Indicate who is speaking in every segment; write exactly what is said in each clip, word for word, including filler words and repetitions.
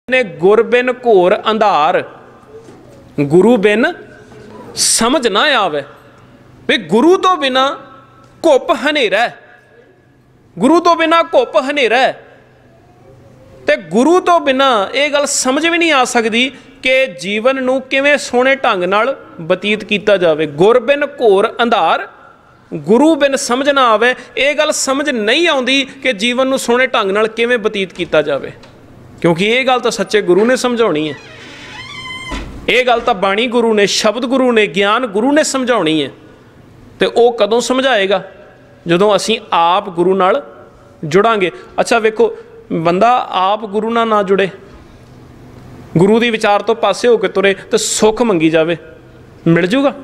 Speaker 1: ने गुर बिन घोर अंधार, गुरु बिन समझ ना आवे। भी गुरु तो बिना घुप हनेरा है, गुरु तो बिना घुप हनेरा है, ते गुरु तो बिना ये गल समझ भी नहीं आ सकती कि जीवन नूं किवें सोहणे ढंग नाल बतीत किया जाए। गुर बिन घोर अंधार, गुरु बिन समझ ना आवे। ये गल समझ नहीं आउंदी कि जीवन नूं सोहणे ढंग नाल किवें बतीत किया जाए, क्योंकि ये गल तो सच्चे गुरु ने समझाउणी है। ये गल तो बाणी गुरु ने, शब्द गुरु ने, ज्ञान गुरु ने समझाउणी है। तो वो कदों समझाएगा? जदों असीं आप गुरु नाल जुड़ांगे। अच्छा वेखो, बंदा आप गुरु नाल ना जुड़े, गुरु दी विचार तो पासे होकर तुरे तो सुख मंगी जावे, मिल जूगा?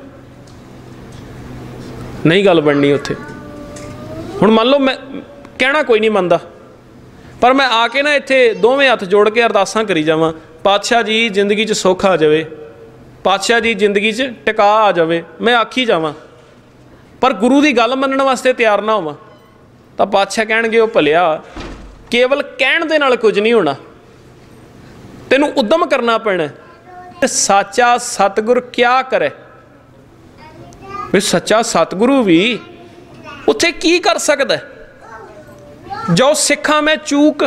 Speaker 1: नहीं गल बननी उत्थे। हुण मान लो मैं कहना कोई नहीं मनदा, पर मैं आके ना इत्थे दोवें हत्थ जोड़ के अरदासां करी जावां, पातशाह जी जिंदगी च सुख आ जाए, पातशाह जी जिंदगी च टिका आ जाए, मैं आखी जावां, पर गुरु की गल मनण वास्ते तैयार ना होवां, तो पातशाह कहणगे ओ भलिया केवल कहण दे नाल कुछ नहीं होना, तैनूं उद्यम करना पैना। सच्चा सतगुर क्या करे? भी सच्चा सतगुरु भी उत्थे की कर सकदा है? जो सिखां में चूक,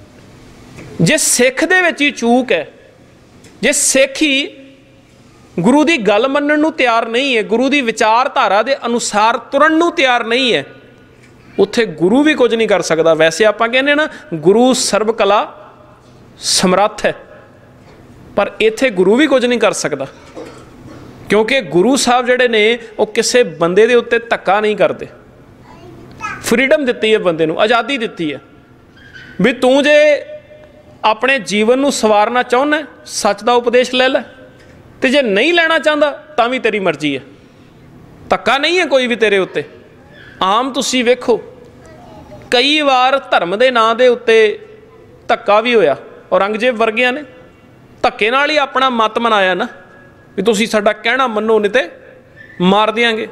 Speaker 1: जे सिख दे विच ही चूक है, जे सिख ही गुरु की गल मनण नूं तैयार नहीं है, गुरु की विचारधारा के अनुसार तुरन नूं तैयार नहीं है, उत्थे गुरु भी कुछ नहीं कर सकता। वैसे आपां कहने ना गुरु सर्व कला समर्थ है, पर इत्थे गुरु भी कुछ नहीं कर सकता, क्योंकि गुरु साहब जिहड़े ने वो किसी बंदे दे उत्ते धक्का नहीं करते। फ्रीडम दिती है बंदे नूं, आज़ादी दिती है भी तू जे अपने जीवन नूं सवारना चाहुंदा सच दा उपदेश ले लै, ते जे नहीं लेना चाहता तां भी तेरी मर्जी है, धक्का नहीं है कोई भी तेरे उत्ते। आम तुसीं वेखो कई बार धर्म के नां दे उत्ते धक्का भी होया, औरंगजेब वर्गियां ने धक्के नाल ही अपना मत मनाया ना भी तुसीं साडा कहना मन्नो नहीं ते मार देंगे।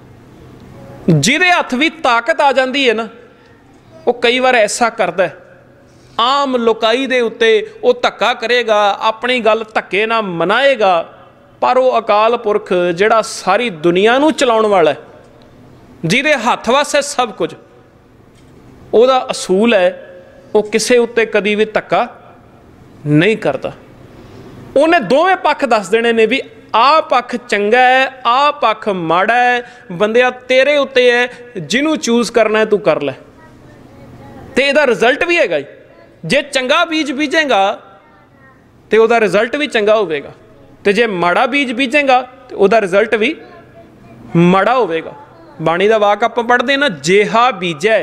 Speaker 1: जिहदे हत्थ भी ताकत आ जाती है ना, वो कई बार ऐसा करता है, आम लोकाई दे उत्ते वो धक्का करेगा, अपनी गल धक्के ना मनाएगा, पर वो अकाल पुरख जिहड़ा सारी दुनिया नूं चलाउण वाला है, जिहदे हत्थ वस है सब कुछ, उहदा असूल है वो किसे उत्ते कदी भी धक्का नहीं करता। उन्हें दोवें पक्ष दस देने ने भी आ पक्ष चंगा है, आ पक्ष माड़ा है, बंदिया तेरे उत्ते है, जिन्हों चूज करना है तू कर लै, ते इहदा रिजल्ट भी हैगा। जे चंगा बीज बीजेगा तो उहदा रिजल्ट भी चंगा होवेगा, ते जे माड़ा बीज बीजेगा तो उहदा रिजल्ट भी माड़ा होवेगा। बाणी दा वाक आपां पढ़दे ना, जेहा बीजै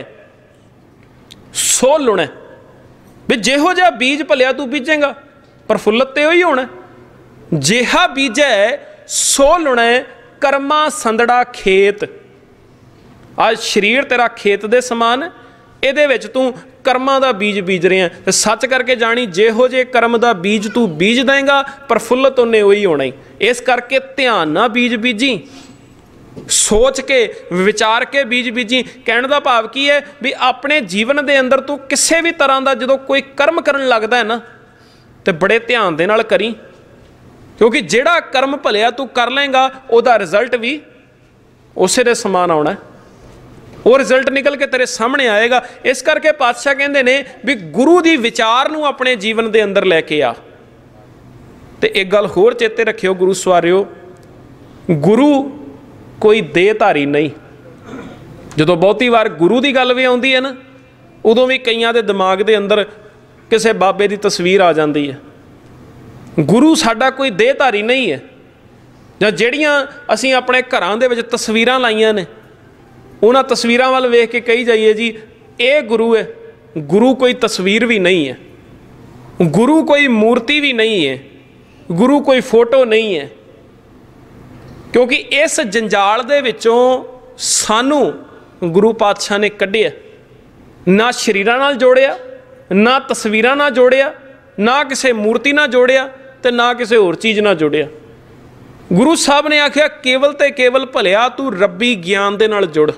Speaker 1: सो लुणै, भी जेहो जिहा बीज भलिया तू बीजेगा प्रफुल्लत तो ही होना। जेहा बीजै सो लुणै, कर्मा संदड़ा खेत। आज शरीर तेरा खेत दे समान है, ਇਹਦੇ ਵਿੱਚ तू कर्मां दा बीज बीज रहे हैं। सच करके जानी जेहो जे कर्म दा बीज तू बीज देंगा प्रफुल्लत उन्हें वही होना ही। इस करके ध्यान ना बीज बीजी, सोच के विचार के बीज बीजी। कहने का भाव की है भी अपने जीवन के अंदर तू किसी भी तरह का जो कोई कर्म करन लगदा है ना, तो बड़े ध्यान दे नाल करी, क्योंकि जिहड़ा कर्म भलिया तू कर लेंगा उहदा रिजल्ट भी उसे दे समान आउणा है, वो रिजल्ट निकल के तेरे सामने आएगा। इस करके पातशाह कहते ने भी गुरु की विचार नूं अपने जीवन के अंदर लैके आ। तो एक गल होर चेते रखियो गुरु सवारियो, गुरु कोई देहधारी नहीं। जो बहुती बार गुरु की गल भी आउंदी है ना, उदों भी कईयां दे दिमाग के अंदर किसी बाबे की तस्वीर आ जाती है। गुरु साडा कोई देहधारी नहीं है। जां जिहड़ियां असीं अपने घरां दे विच तस्वीरां लाइयां ने, उन्हां तस्वीरां वाल वेख के कही जाइए जी ये गुरु है। गुरु कोई तस्वीर भी नहीं है, गुरु कोई मूर्ति भी नहीं है, गुरु कोई फोटो नहीं है, क्योंकि इस जंजाल दे विचों सानू गुरु पातशाह ने कढ़िया। ना शरीरां नाल जोड़िया, ना तस्वीरां नाल जोड़िया, ना किसी मूर्ति नाल जोड़िया, ते ना किसी होर चीज़ नाल जोड़िया। गुरु साहब ने आख्या केवल ते केवल भलिया तू रब्बी ज्ञान दे नाल जुड़।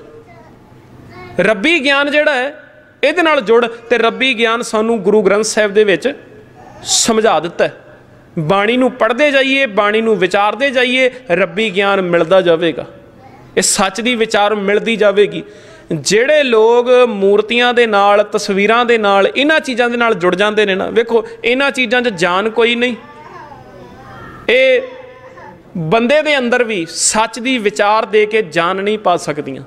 Speaker 1: रब्बी ज्ञान जिहड़ा है इहदे नाल जुड़, ते रब्बी ज्ञान सानू गुरु ग्रंथ साहिब दे विच समझा दिता है। बाणी नूं पढ़ते जाइए, बाणी नूं विचारते जाइए, रब्बी ज्ञान मिलता जाएगा, ये सच की विचार मिलती जाएगी। ਜਿਹੜੇ लोग मूर्तियां दे नाल, तस्वीरां दे नाल, इन्हां चीज़ां दे नाल जुड़ जाते हैं ना, वेखो इन्हां चीज़ां 'च जान कोई नहीं। ये बंदे दे अंदर भी सच की विचार दे के जान नहीं पा सकदियां।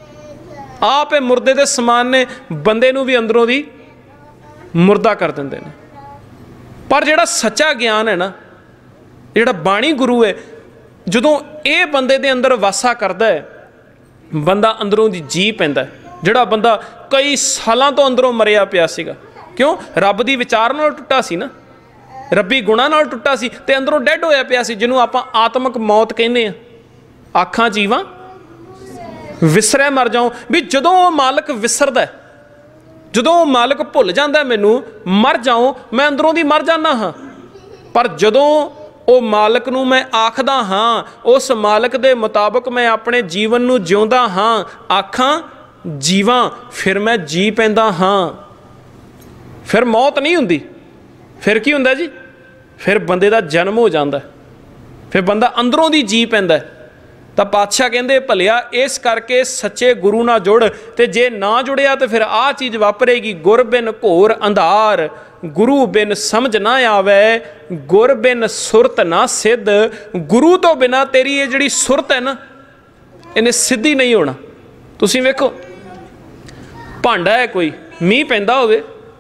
Speaker 1: आप ये मुर्दे दे समान ने, बंदे नूं भी अंदरों दी मुर्दा कर देंदे ने। पर जिहड़ा सच्चा ज्ञान है ना, जिहड़ा बाणी गुरु है, जदों ये बंदे दे अंदर वासा करदा है, बंदा अंदरों दी जी पैंदा है। जिहड़ा बंदा कई सालों तो अंदरों मरिया पिया सीगा, क्यों? रब दी विचार नाल टुट्टा सी ना, रब्बी गुणा नाल टुट्टा सी ते अंदरों डैड होया पिया सी, जिन्हों आपां आत्मक मौत कहने आ। आखां जीवां विसरे मर जाऊं, भी जदों मालक विसरदा है, जदों मालक भुल जांदा मैनू, मर जाऊं, मैं अंदरों दी मर जाना हाँ। पर जदों ਉਹ मालक नूं मैं आखदा हाँ, उस मालक दे मुताबिक मैं अपने जीवन नूं जिउंदा हाँ, आखां जीवां, फिर मैं जी पैंदा हाँ। फिर मौत नहीं हुंदी, फिर की हुंदा जी? फिर बंदे दा जन्म हो जांदा, फिर बंदा अंदरों दी जी पैंदा। तो पातशाह कहंदे भलिया इस करके सच्चे गुरु नाल जुड़, ते जे ना जुड़िया तो फिर आ चीज़ वापरेगी। गुर बिन घोर अंधार, गुरु बिन समझ ना आवे, गुर बिन सुरत ना सिद्ध। गुरु तो बिना तेरी ये जिहड़ी सुरत है ना, इन्हें सिद्धि नहीं होना। तुसीं वेखो भांडा है, कोई मीह पैंदा होवे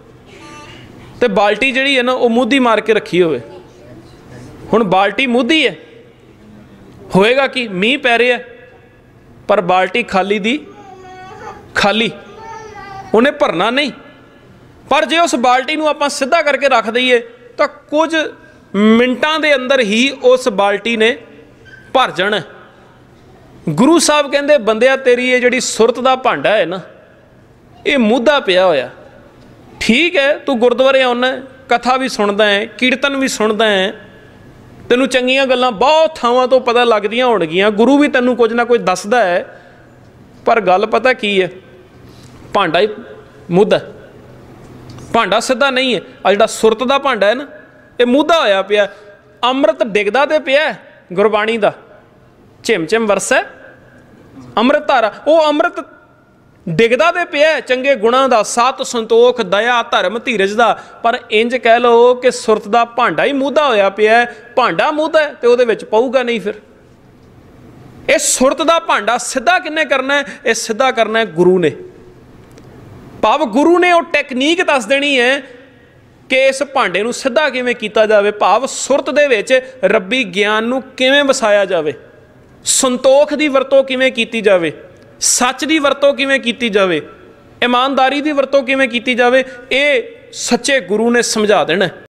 Speaker 1: ते बाल्टी जिहड़ी है ना वो मूधी मार के रखी होवे, हुण बाल्टी मूधी है, होएगा कि मीह पै रहा है पर बाल्टी खाली दी खाली, उन्हें भरना नहीं। पर जे उस बाल्टी नूं आपां सीधा करके रख दईए तो कुछ मिनटां दे अंदर ही उस बाल्टी ने भर जाना। गुरु साहब कहंदे बंदिया तेरी ये जिहड़ी सुरत दा भांडा है ना, ये मूधा पिया होया। ठीक है, तू गुरुद्वारे आउना, कथा भी सुनदा है, कीर्तन भी सुनदा है, तैनूं चंगियां गल्लां बहुत थावां तो पता लगदियां होणगियां, गुरु भी तैनूं कुछ ना कुछ दसदा है। पर गल पता की है, भांडा ही मूधा, भांडा सीधा नहीं है। आ जिहड़ा सुरत दा भांडा है ना, ये मूधा होया पिया। अमृत डिगदा ते पिया गुरबाणी दा, झिम झिम वरसै अमृत धारा, वो अमृत डिगदा ते पिया चंगे गुणां दा, सत संतोख दया धर्म धीरज दा। पर इंज कह लो कि सुरत दा भांडा ही मूधा होया पिया। भांडा मूधा है तो उहदे विच पऊगा नहीं। फिर ये सुरत दा भांडा सीधा किन्ने करना है? ये सीधा करना है गुरु ने। भाव गुरु ने वो टैकनीक दस देनी है कि इस भांडे नूं सीधा किवें कीता जावे। भाव सुरत दे विच रब्बी ज्ञान नूं किवें वसाया जावे, संतोख दी वरतों किवें कीती जावे, सच की वरतों किवें कीती जावे, ईमानदारी की वरतों किवें कीती जावे, ये सच्चे गुरु ने समझा देना।